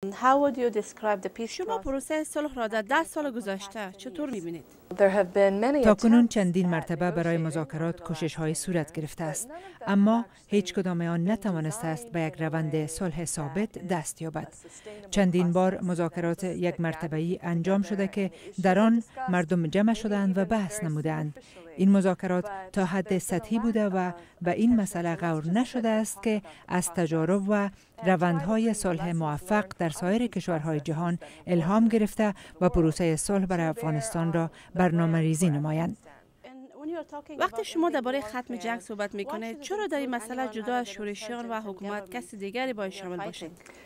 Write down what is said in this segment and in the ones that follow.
شما پروسه صلح را در 10 سال گذشته چطور می‌بینید؟ تاکنون چندین مرتبه برای مذاکرات کوشش‌های صورت گرفته است، اما هیچ کدام آن نتوانسته است به یک روند صلح ثابت دست یابد. چندین بار مذاکرات یک مرتبه‌ای انجام شده که در آن مردم جمع شدند و بحث نمودند. این مذاکرات تا حد سطحی بوده و به این مسئله غور نشده است که از تجارب و روندهای صلح موفق در سایر کشورهای جهان الهام گرفته و پروسه صلح برای افغانستان را برنامه‌ریزی نمایند. وقتی شما درباره ختم جنگ صحبت می‌کنید، چرا در این مسئله جدا از شورشیان و حکومت کسی دیگری باید شامل باشد؟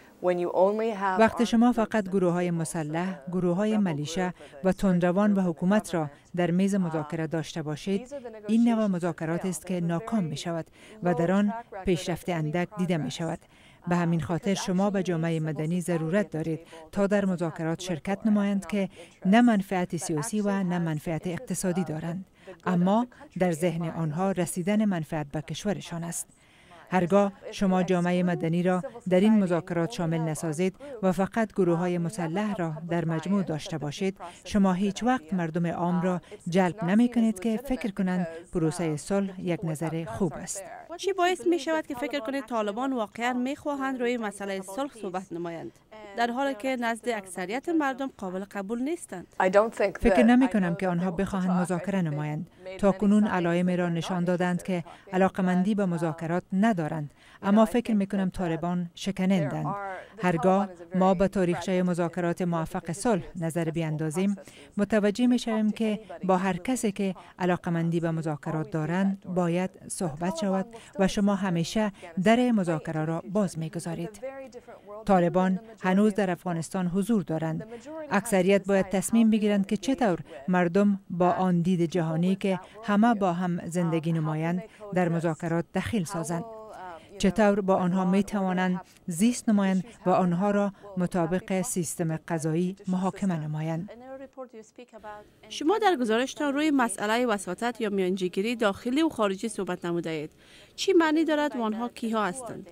وقتی شما فقط گروه‌های مسلح، گروه‌های ملیشه و تندروان و حکومت را در میز مذاکره داشته باشید، این نوع مذاکرات است که ناکام می شود و در آن پیشرفت اندک دیده می شود. به همین خاطر شما به جامعه مدنی ضرورت دارید تا در مذاکرات شرکت نمایند که نه منفعت سیاسی و نه منفعت اقتصادی دارند، اما در ذهن آنها رسیدن منفعت به کشورشان است. هرگاه شما جامعه مدنی را در این مذاکرات شامل نسازید و فقط گروه‌های مسلح را در مجموع داشته باشید، شما هیچ وقت مردم عام را جلب نمی کنید که فکر کنند پروسه صلح یک نظر خوب است. چی باعث می شود که فکر کنید طالبان واقعا می خواهند روی مسئله صلح صحبت نمایند، در حالی که نزد اکثریت مردم قابل قبول نیستند؟ فکر نمی کنم که آنها بخواهند مذاکره نمایند. تاکنون علائم را نشان دادند که علاقمندی به مذاکرات ندارند، اما فکر می کنم طالبان شکنندند. هرگاه ما به تاریخچه مذاکرات موفق صلح نظر بیاندازیم، متوجه می شویم که با هر کسی که علاقمندی به مذاکرات دارند باید صحبت شود و شما همیشه در مذاکره را باز می گذارید. طالبان هنوز در افغانستان حضور دارند. اکثریت باید تصمیم بگیرند که چطور مردم با آن دید جهانی که همه با هم زندگی نمایند در مذاکرات دخیل سازند. چطور با آنها می توانند زیست نمایند و آنها را مطابق سیستم قضایی محاکمه نمایند. شما در گزارشتان روی مسئله وساطت یا میانجیگری داخلی و خارجی صحبت نموده اید. چی معنی دارد و آنها کیها هستند؟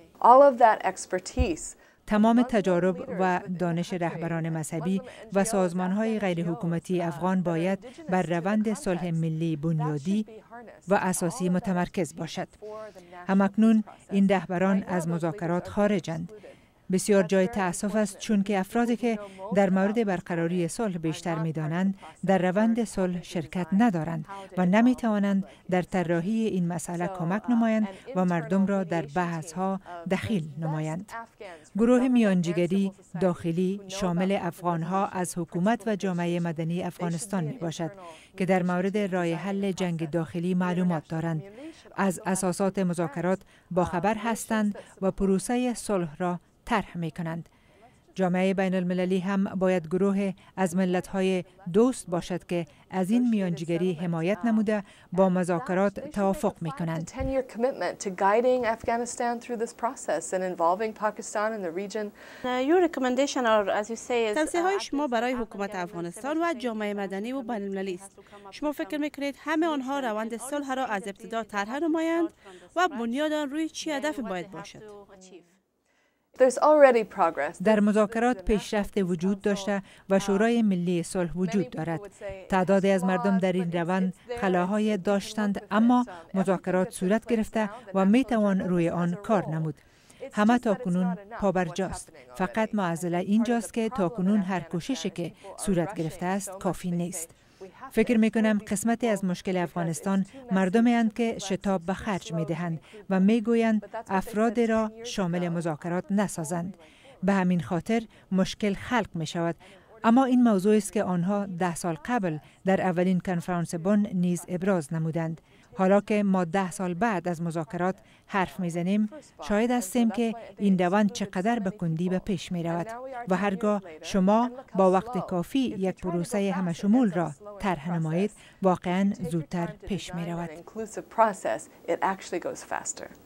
تمام تجارب و دانش رهبران مذهبی و سازمان‌های غیرحکومتی افغان باید بر روند صلح ملی بنیادی و اساسی متمرکز باشد. همکنون این رهبران از مذاکرات خارجند. بسیار جای تأسف است چون که افرادی که در مورد برقراری صلح بیشتر می‌دانند در روند صلح شرکت ندارند و نمی‌توانند در طراحی این مسئله کمک نمایند و مردم را در بحث‌ها دخیل نمایند. گروه میانجیگری داخلی شامل افغان‌ها از حکومت و جامعه مدنی افغانستان میباشد که در مورد راه حل جنگ داخلی معلومات دارند، از اساسات مذاکرات باخبر هستند و پروسه صلح را طرح می کنند. جامعه بین المللی هم باید گروه از ملت‌های دوست باشد که از این میانجیگری حمایت نموده با مذاکرات توافق می کنند. توصیه‌های شما برای حکومت افغانستان و جامعه مدنی و بین المللی است. شما فکر می‌کنید همه آنها روند صلح را از ابتدا طرح نمایند و بنیاد آن روی چه هدفی باید باشد؟ در مذاکرات پیشرفت وجود داشته و شورای ملی صلح وجود دارد. تعدادی از مردم در این روند خلاهای داشتند، اما مذاکرات صورت گرفته و می توان روی آن کار نمود. همه تاکنون پابرجاست. فقط معضله اینجاست که تاکنون هر کوششی که صورت گرفته است کافی نیست. فکر می کنم قسمتی از مشکل افغانستان مردمی اند که شتاب به خرج می دهند و می گویند افراد را شامل مذاکرات نسازند. به همین خاطر مشکل خلق می شود. اما این موضوع است که آنها 10 سال قبل در اولین کنفرانس بن نیز ابراز نمودند. حالا که ما 10 سال بعد از مذاکرات حرف میزنیم، شاهد هستیم که این روند چقدر به کندی به پیش می رود و هرگاه شما با وقت کافی یک پروسه همشمول را طرح نمایید، واقعا زودتر پیش می رود.